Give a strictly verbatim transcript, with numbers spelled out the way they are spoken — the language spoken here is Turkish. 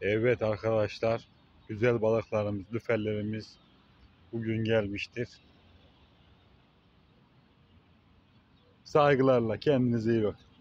Evet arkadaşlar, güzel balıklarımız, lüferlerimiz bugün gelmiştir. Saygılarla, kendinize iyi bakın.